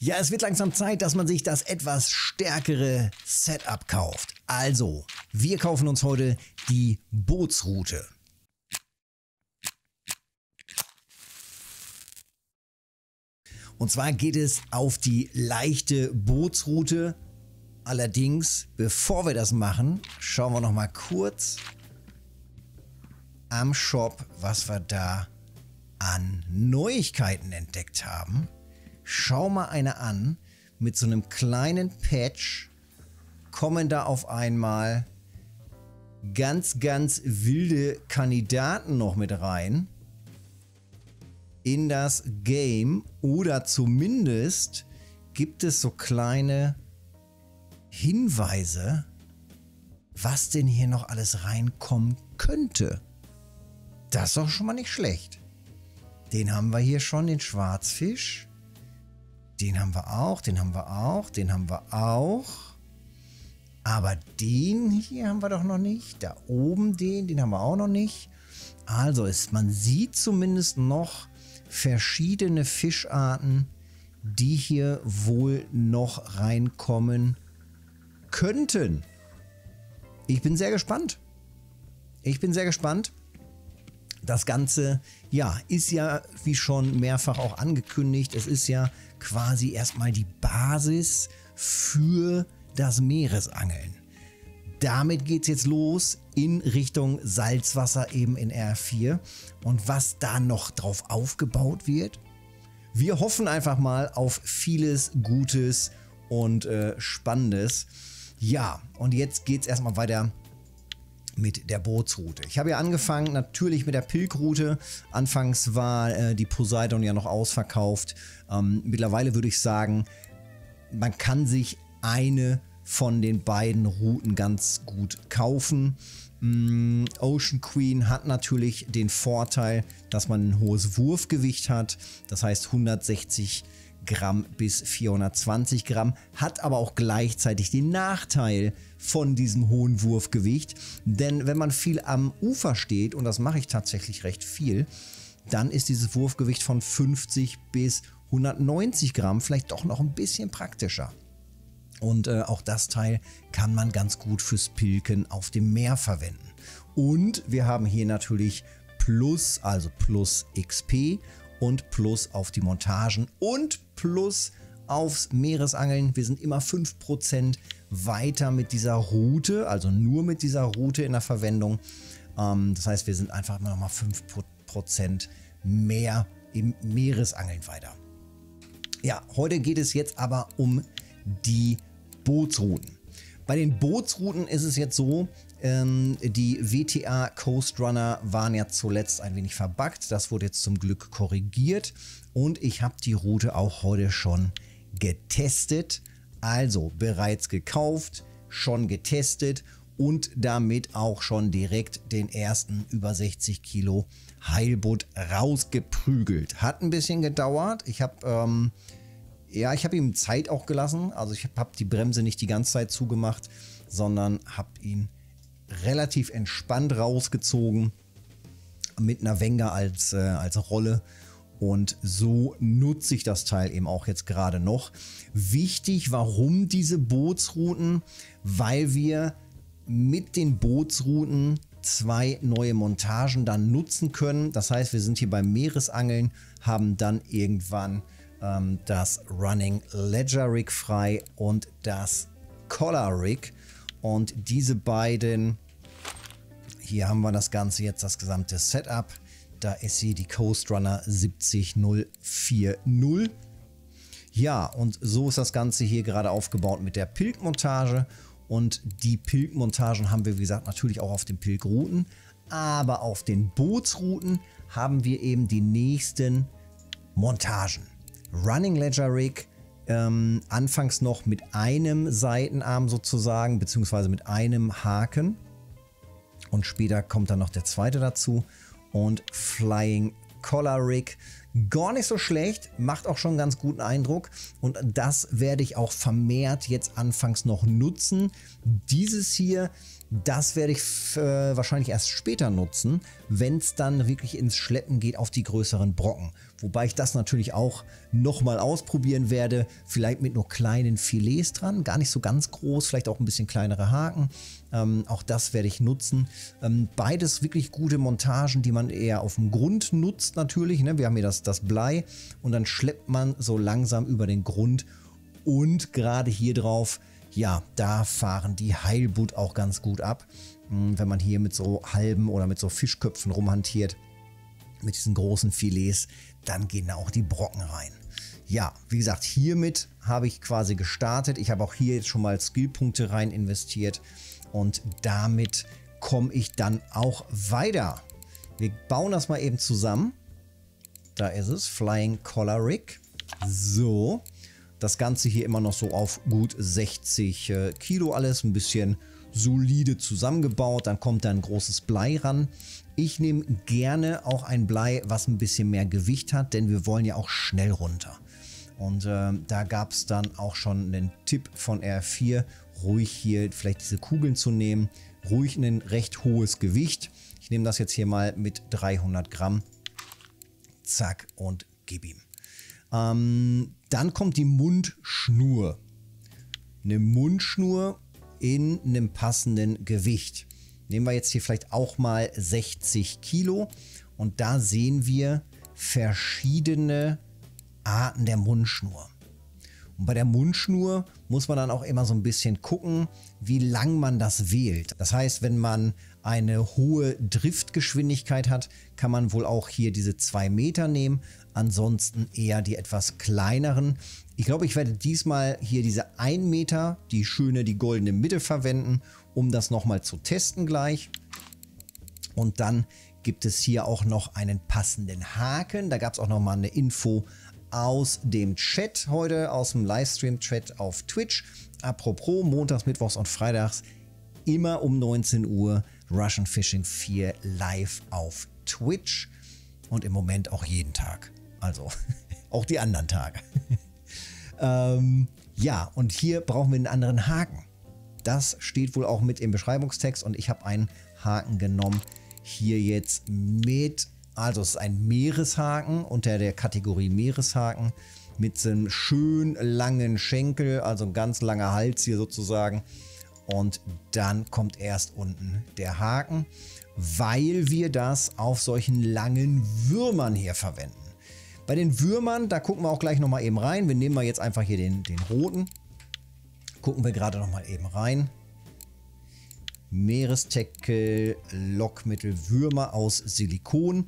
Ja, es wird langsam Zeit, dass man sich das etwas stärkere Setup kauft. Also, wir kaufen uns heute die Bootsroute. Und zwar geht es auf die leichte Bootsroute. Allerdings, bevor wir das machen, schauen wir noch mal kurz am Shop, was wir da an Neuigkeiten entdeckt haben. Schau mal eine an. Mit so einem kleinen Patch kommen da auf einmal ganz wilde Kandidaten noch mit rein in das Game, oder zumindest gibt es so kleine Hinweise, was denn hier noch alles reinkommen könnte. Das ist doch schon mal nicht schlecht. Den haben wir hier schon, den Schwarzfisch. Den haben wir auch, den haben wir auch, den haben wir auch. Aber den hier haben wir doch noch nicht. Da oben den haben wir auch noch nicht. Also man sieht zumindest noch verschiedene Fischarten, die hier wohl noch reinkommen könnten. Ich bin sehr gespannt. Das Ganze, ja, ist ja wie schon mehrfach auch angekündigt. Es ist ja quasi erstmal die Basis für das Meeresangeln. Damit geht es jetzt los in Richtung Salzwasser eben in R4. Und was da noch drauf aufgebaut wird, wir hoffen einfach mal auf vieles Gutes und Spannendes. Ja, und jetzt geht es erstmal weiter mit der Bootsroute. Ich habe ja angefangen natürlich mit der Pilgroute. Anfangs war die Poseidon ja noch ausverkauft. Mittlerweile würde ich sagen, man kann sich eine von den beiden Routen ganz gut kaufen. Ocean Queen hat natürlich den Vorteil, dass man ein hohes Wurfgewicht hat. Das heißt 160 Gramm bis 420 Gramm, hat aber auch gleichzeitig den Nachteil von diesem hohen Wurfgewicht. Denn wenn man viel am Ufer steht, und das mache ich tatsächlich recht viel, dann ist dieses Wurfgewicht von 50 bis 190 Gramm vielleicht doch noch ein bisschen praktischer. Und auch das Teil kann man ganz gut fürs Pilken auf dem Meer verwenden. Und wir haben hier natürlich Plus, also Plus XP und Plus auf die Montagen und Plus aufs Meeresangeln. Wir sind immer 5% weiter mit dieser Route, also nur mit dieser Route in der Verwendung. Das heißt, wir sind einfach immer noch mal 5% mehr im Meeresangeln weiter. Ja, heute geht es jetzt aber um die Bootsrouten. Bei den Bootsrouten ist es jetzt so, die WTA Coast Runner waren ja zuletzt ein wenig verbuggt. Das wurde jetzt zum Glück korrigiert und ich habe die Route auch heute schon getestet. Also bereits gekauft, schon getestet und damit auch schon direkt den ersten über 60 Kilo Heilbutt rausgeprügelt. Hat ein bisschen gedauert. Ich habe ihm Zeit auch gelassen. Also ich habe die Bremse nicht die ganze Zeit zugemacht, sondern habe ihn relativ entspannt rausgezogen mit einer Wenger als Rolle. Und so nutze ich das Teil eben auch jetzt gerade noch. Wichtig, warum diese Bootsrouten? Weil wir mit den Bootsrouten 2 neue Montagen dann nutzen können. Das heißt, wir sind hier beim Meeresangeln, haben dann irgendwann das Running Ledger Rig frei und das Collar Rig. Und diese beiden, hier haben wir das Ganze jetzt, das gesamte Setup. Da ist sie die Coast Runner 70040. Ja, und so ist das Ganze hier gerade aufgebaut mit der Pilkmontage. Und die Pilkmontagen haben wir, wie gesagt, natürlich auch auf den Pilgrouten. Aber auf den Bootsrouten haben wir eben die nächsten Montagen. Running Ledger Rig, anfangs noch mit einem Seitenarm sozusagen, beziehungsweise mit einem Haken. Und später kommt dann noch der zweite dazu. Und Flying Collar Rig, Gar nicht so schlecht, macht auch schon einen ganz guten Eindruck und das werde ich auch vermehrt jetzt anfangs noch nutzen. Dieses hier, das werde ich wahrscheinlich erst später nutzen, wenn es dann wirklich ins Schleppen geht auf die größeren Brocken. Wobei ich das natürlich auch nochmal ausprobieren werde, vielleicht mit nur kleinen Filets dran, gar nicht so ganz groß, vielleicht auch ein bisschen kleinere Haken. Auch das werde ich nutzen. Beides wirklich gute Montagen, die man eher auf dem Grund nutzt natürlich. Ne? Wir haben hier das Blei und dann schleppt man so langsam über den Grund und gerade hier drauf, ja, da fahren die Heilbutt auch ganz gut ab, wenn man hier mit so halben oder mit so Fischköpfen rumhantiert, mit diesen großen Filets, dann gehen da auch die Brocken rein. Ja, wie gesagt, hiermit habe ich quasi gestartet. Ich habe auch hier jetzt schon mal Skillpunkte rein investiert und damit komme ich dann auch weiter. Wir bauen das mal eben zusammen. Da ist es, Flying Collar Rig. So. Das Ganze hier immer noch so auf gut 60 Kilo alles, ein bisschen solide zusammengebaut. Dann kommt da ein großes Blei ran. Ich nehme gerne auch ein Blei, was ein bisschen mehr Gewicht hat, denn wir wollen ja auch schnell runter. Und da gab es dann auch schon einen Tipp von R4, ruhig hier vielleicht diese Kugeln zu nehmen. Ruhig ein recht hohes Gewicht. Ich nehme das jetzt hier mal mit 300 Gramm. Zack und gib ihm. Dann kommt die Mundschnur. Eine Mundschnur in einem passenden Gewicht. Nehmen wir jetzt hier vielleicht auch mal 60 Kilo. Und da sehen wir verschiedene Arten der Mundschnur. Und bei der Mundschnur muss man dann auch immer so ein bisschen gucken, wie lang man das wählt. Das heißt, wenn man eine hohe Driftgeschwindigkeit hat, kann man wohl auch hier diese 2 Meter nehmen. Ansonsten eher die etwas kleineren. Ich glaube, ich werde diesmal hier diese 1 Meter, die schöne, die goldene Mitte verwenden, um das nochmal zu testen gleich. Und dann gibt es hier auch noch einen passenden Haken. Da gab es auch nochmal eine Info aus dem Chat heute, aus dem Livestream-Chat auf Twitch. Apropos, montags, mittwochs und freitags immer um 19 Uhr Russian Fishing 4 live auf Twitch und im Moment auch jeden Tag. Also auch die anderen Tage. Ja, und hier brauchen wir einen anderen Haken. Das steht wohl auch mit im Beschreibungstext und ich habe einen Haken genommen. Hier jetzt mit, also es ist ein Meereshaken unter der Kategorie Meereshaken mit so einem schön langen Schenkel, also ein ganz langer Hals hier sozusagen. Und dann kommt erst unten der Haken, weil wir das auf solchen langen Würmern hier verwenden. Bei den Würmern, da gucken wir auch gleich nochmal eben rein. Wir nehmen mal jetzt einfach hier den roten. Gucken wir gerade nochmal eben rein. Meerestackle, Lockmittel, Würmer aus Silikon.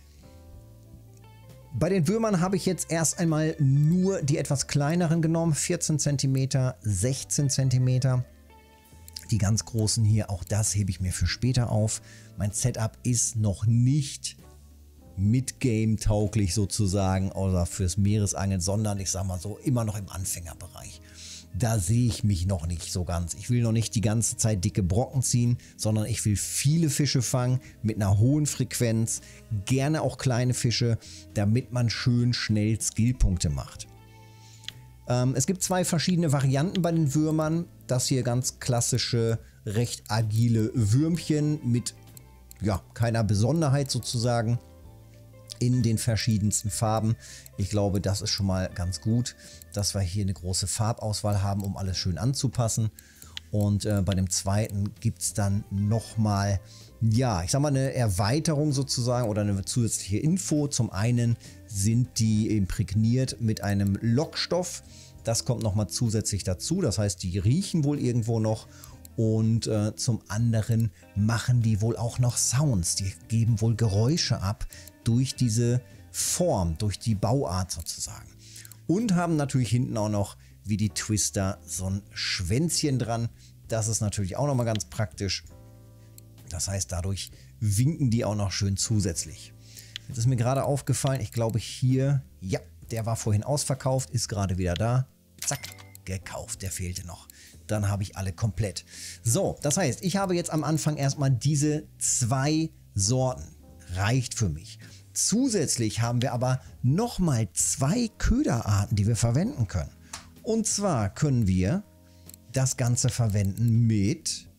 Bei den Würmern habe ich jetzt erst einmal nur die etwas kleineren genommen. 14 cm, 16 cm. Die ganz großen hier, auch das hebe ich mir für später auf. Mein Setup ist noch nicht Mid-Game tauglich sozusagen oder fürs Meeresangeln, sondern ich sage mal so immer noch im Anfängerbereich. Da sehe ich mich noch nicht so ganz. Ich will noch nicht die ganze Zeit dicke Brocken ziehen, sondern ich will viele Fische fangen mit einer hohen Frequenz, gerne auch kleine Fische, damit man schön schnell Skillpunkte macht. Es gibt 2 verschiedene Varianten bei den Würmern. Das hier ganz klassische, recht agile Würmchen mit ja, keiner Besonderheit sozusagen in den verschiedensten Farben. Ich glaube, das ist schon mal ganz gut, dass wir hier eine große Farbauswahl haben, um alles schön anzupassen. Und bei dem zweiten gibt es dann nochmal, ja, ich sag mal eine Erweiterung sozusagen oder eine zusätzliche Info. Zum einen sind die imprägniert mit einem Lockstoff. Das kommt nochmal zusätzlich dazu. Das heißt, die riechen wohl irgendwo noch. Und zum anderen machen die wohl auch noch Sounds. Die geben wohl Geräusche ab durch diese Form, durch die Bauart sozusagen. Und haben natürlich hinten auch noch, wie die Twister, so ein Schwänzchen dran. Das ist natürlich auch nochmal ganz praktisch. Das heißt, dadurch winken die auch noch schön zusätzlich. Jetzt ist mir gerade aufgefallen, ich glaube hier, ja, der war vorhin ausverkauft, ist gerade wieder da. Zack, gekauft, der fehlte noch. Dann habe ich alle komplett. So, das heißt, ich habe jetzt am Anfang erstmal diese 2 Sorten. Reicht für mich. Zusätzlich haben wir aber nochmal 2 Köderarten, die wir verwenden können. Und zwar können wir das Ganze verwenden mit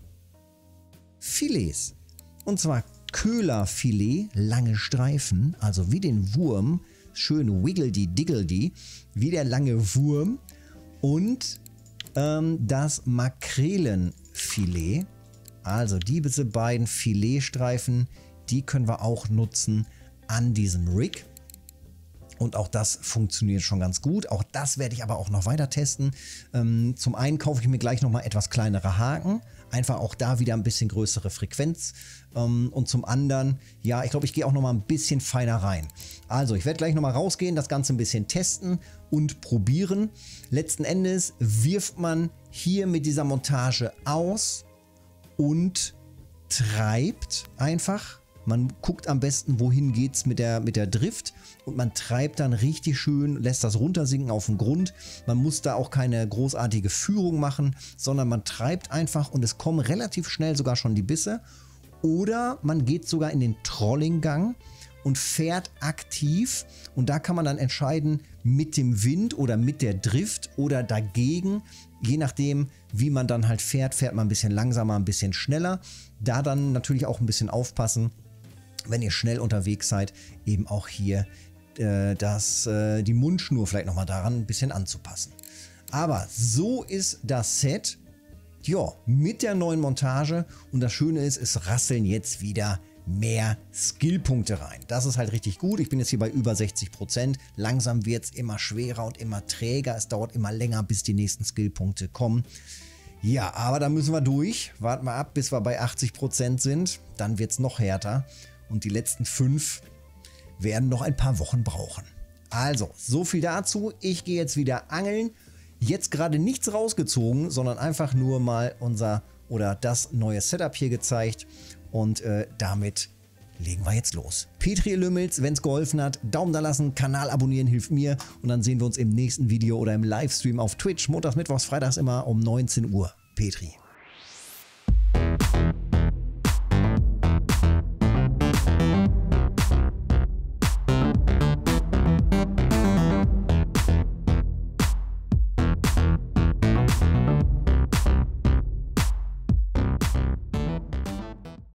Filets. Und zwar Köhlerfilet, lange Streifen, also wie den Wurm, schön wiggledy-diggledy, wie der lange Wurm. Und das Makrelenfilet, also diese beiden Filetstreifen, die können wir auch nutzen an diesem Rig. Und auch das funktioniert schon ganz gut. Auch das werde ich aber auch noch weiter testen. Zum einen kaufe ich mir gleich nochmal etwas kleinere Haken. Einfach auch da wieder ein bisschen größere Frequenz. Und zum anderen, ja, ich glaube, ich gehe auch nochmal ein bisschen feiner rein. Also, ich werde gleich nochmal rausgehen, das Ganze ein bisschen testen und probieren. Letzten Endes wirft man hier mit dieser Montage aus und treibt einfach. Man guckt am besten, wohin geht es mit der Drift, und man treibt dann richtig schön, lässt das runtersinken auf den Grund. Man muss da auch keine großartige Führung machen, sondern man treibt einfach und es kommen relativ schnell sogar schon die Bisse. Oder man geht sogar in den Trollinggang und fährt aktiv, und da kann man dann entscheiden, mit dem Wind oder mit der Drift oder dagegen. Je nachdem, wie man dann halt fährt, fährt man ein bisschen langsamer, ein bisschen schneller. Da dann natürlich auch ein bisschen aufpassen, wenn ihr schnell unterwegs seid, eben auch hier die Mundschnur vielleicht nochmal daran ein bisschen anzupassen. Aber so ist das Set, ja, mit der neuen Montage, und das Schöne ist, es rasseln jetzt wieder mehr Skillpunkte rein. Das ist halt richtig gut. Ich bin jetzt hier bei über 60%. Langsam wird es immer schwerer und immer träger. Es dauert immer länger, bis die nächsten Skillpunkte kommen. Ja, aber da müssen wir durch. Warten wir ab, bis wir bei 80% sind. Dann wird es noch härter. Und die letzten 5 werden noch ein paar Wochen brauchen. Also, so viel dazu. Ich gehe jetzt wieder angeln. Jetzt gerade nichts rausgezogen, sondern einfach nur mal das neue Setup hier gezeigt. Und damit legen wir jetzt los. Petri Lümmels, wenn es geholfen hat, Daumen da lassen, Kanal abonnieren hilft mir. Und dann sehen wir uns im nächsten Video oder im Livestream auf Twitch. Montags, Mittwochs, Freitags immer um 19 Uhr. Petri.